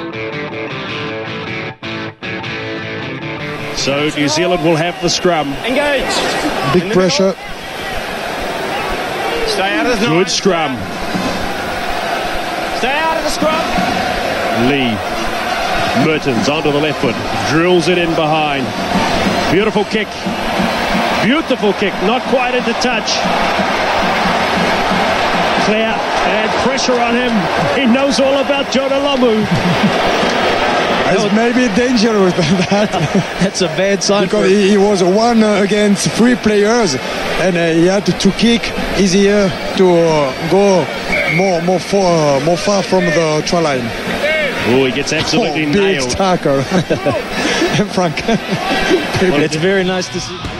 So New Zealand will have the scrum. Engage. Big pressure. Stay out of the Good scrum. Stay out of the scrum. Lee. Mertens onto the left foot. Drills it in behind. Beautiful kick. Beautiful kick. Not quite into touch. Clerc and pressure on him. He knows all about Jonah Lomu. It's maybe dangerous that. That's a bad sign. Because he was one against 3 players, and he had to kick easier to go more far from the try line. Oh, he gets absolutely big nailed. tackle. Frank. Well, it's very nice to see.